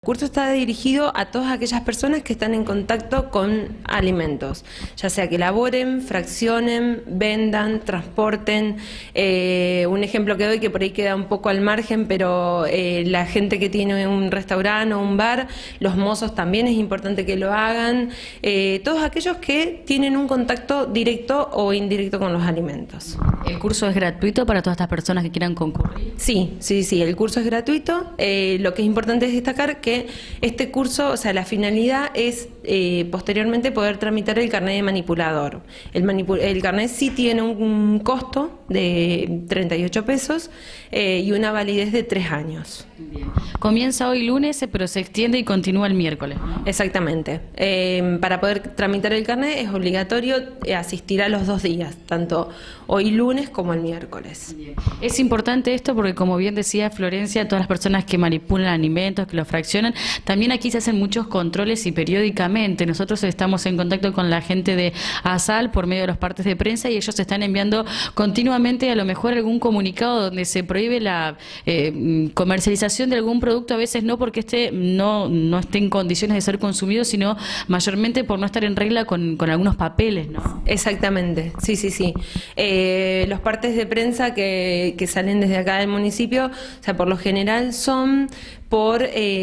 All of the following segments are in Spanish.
El curso está dirigido a todas aquellas personas que están en contacto con alimentos, ya sea que elaboren, fraccionen, vendan, transporten. Un ejemplo que doy, que por ahí queda un poco al margen, pero la gente que tiene un restaurante o un bar, los mozos también es importante que lo hagan, todos aquellos que tienen un contacto directo o indirecto con los alimentos. ¿El curso es gratuito para todas estas personas que quieran concurrir? Sí, el curso es gratuito. Lo que es importante es destacar que este curso, o sea, la finalidad es posteriormente poder tramitar el carnet de manipulador. El carnet sí tiene un costo de 38 pesos y una validez de 3 años. Bien. Comienza hoy lunes, pero se extiende y continúa el miércoles, ¿no? Exactamente. Para poder tramitar el carnet es obligatorio asistir a los 2 días, tanto hoy lunes como el miércoles. Bien. Es importante esto porque, como bien decía Florencia, todas las personas que manipulan alimentos, que los fraccionan, también aquí se hacen muchos controles y periódicamente. Nosotros estamos en contacto con la gente de ASAL por medio de los partes de prensa y ellos están enviando continuamente a lo mejor algún comunicado donde se prohíbe la comercialización de algún producto, a veces no porque no esté en condiciones de ser consumido, sino mayormente por no estar en regla con algunos papeles, ¿no? Exactamente, sí. Los partes de prensa que salen desde acá del municipio, o sea, por lo general son por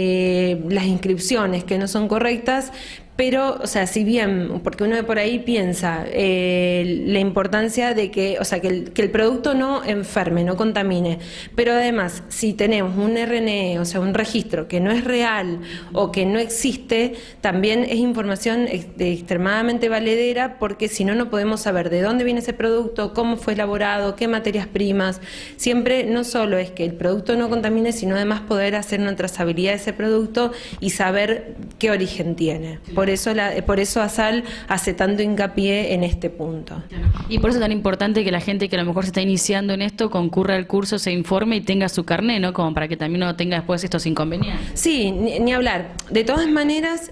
las inscripciones que no son correctas, pero, o sea, si bien, porque uno de por ahí piensa la importancia de que, o sea, que el producto no enferme, no contamine, pero además, si tenemos un RNE, o sea, un registro que no es real o que no existe, también es información extremadamente valedera, porque si no, no podemos saber de dónde viene ese producto, cómo fue elaborado, qué materias primas. Siempre no solo es que el producto no contamine, sino además poder hacer una trazabilidad de ese producto y saber qué origen tiene. Por eso ASAL hace tanto hincapié en este punto. Y por eso es tan importante que la gente que a lo mejor se está iniciando en esto concurra al curso, se informe y tenga su carné, ¿no? Como para que también no tenga después estos inconvenientes. Sí, ni hablar. De todas maneras,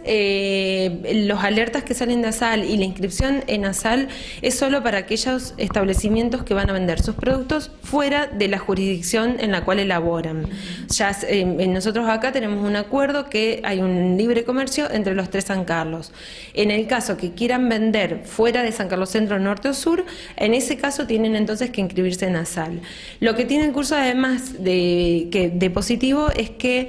los alertas que salen de ASAL y la inscripción en ASAL es solo para aquellos establecimientos que van a vender sus productos fuera de la jurisdicción en la cual elaboran. Ya nosotros acá tenemos un acuerdo que hay un libre comercio entre los 3 San Carlos. En el caso que quieran vender fuera de San Carlos Centro, Norte o Sur, en ese caso tienen entonces que inscribirse en ASAL. Lo que tiene el curso, además de positivo, es que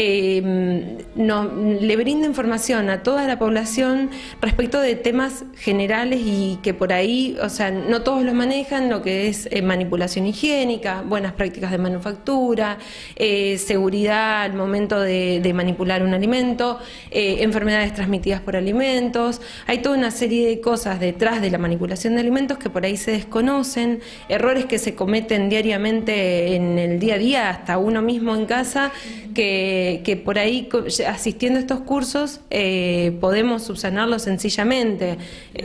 le brinda información a toda la población respecto de temas generales y que por ahí, o sea, no todos los manejan, lo que es manipulación higiénica, buenas prácticas de manufactura, seguridad al momento de manipular un alimento, enfermedades transmitidas por alimentos. Hay toda una serie de cosas detrás de la manipulación de alimentos que por ahí se desconocen, errores que se cometen diariamente en el día a día, hasta uno mismo en casa, que por ahí asistiendo a estos cursos podemos subsanarlos sencillamente.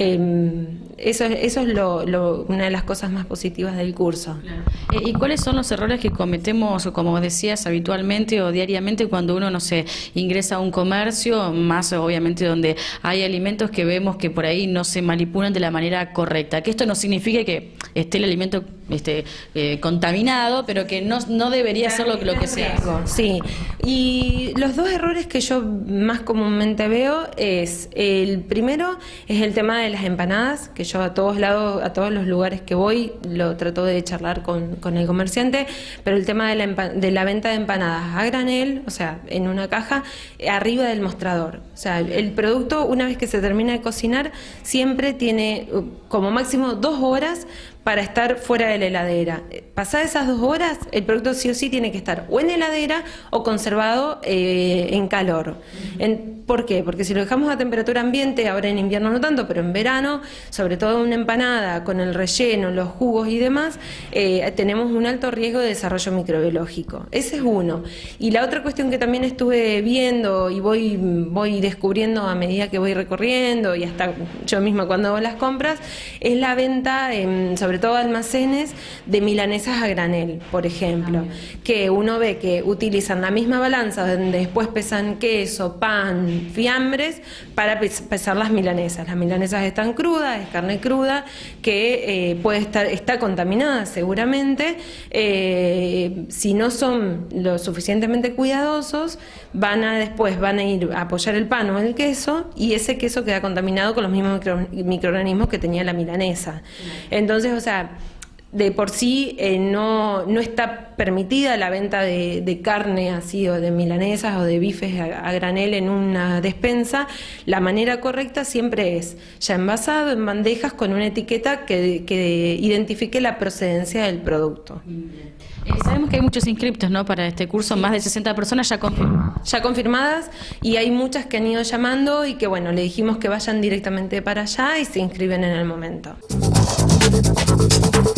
Eso es una de las cosas más positivas del curso. Claro. ¿Y cuáles son los errores que cometemos, como decías, habitualmente o diariamente cuando uno, no sé, ingresa a un comercio, más obviamente donde hay alimentos que vemos que por ahí no se manipulan de la manera correcta? Que esto no significa que esté el alimento contaminado, pero que no debería ser lo que sea. Sí, y los 2 errores que yo más comúnmente veo es, el primero es el tema de las empanadas, que yo a todos lados, a todos los lugares que voy, lo trato de charlar con el comerciante, pero el tema de la venta de empanadas a granel, o sea, en una caja, arriba del mostrador. O sea, el producto, una vez que se termina de cocinar, siempre tiene como máximo 2 horas para estar fuera de la heladera. Pasadas esas 2 horas, el producto sí o sí tiene que estar o en heladera o conservado en calor. ¿Por qué? Porque si lo dejamos a temperatura ambiente, ahora en invierno no tanto, pero en verano, sobre todo una empanada con el relleno, los jugos y demás, tenemos un alto riesgo de desarrollo microbiológico. Ese es uno. Y la otra cuestión que también estuve viendo y voy descubriendo a medida que voy recorriendo y hasta yo misma cuando hago las compras, es la venta, sobre todo almacenes, de milanesas a granel, por ejemplo, que uno ve que utilizan la misma balanza donde después pesan queso, pan, fiambres para pesar las milanesas. Las milanesas están crudas, es carne cruda, que está contaminada seguramente. Si no son lo suficientemente cuidadosos, después van a ir a apoyar el pan o el queso, y ese queso queda contaminado con los mismos microorganismos que tenía la milanesa. Entonces, o sea, de por sí no está permitida la venta de carne así, o de milanesas o de bifes a granel en una despensa. La manera correcta siempre es ya envasado en bandejas con una etiqueta que identifique la procedencia del producto. Sabemos que hay muchos inscriptos, ¿no?, para este curso, más de 60 personas ya confirmadas. Ya confirmadas, y hay muchas que han ido llamando y que, bueno, le dijimos que vayan directamente para allá y se inscriben en el momento.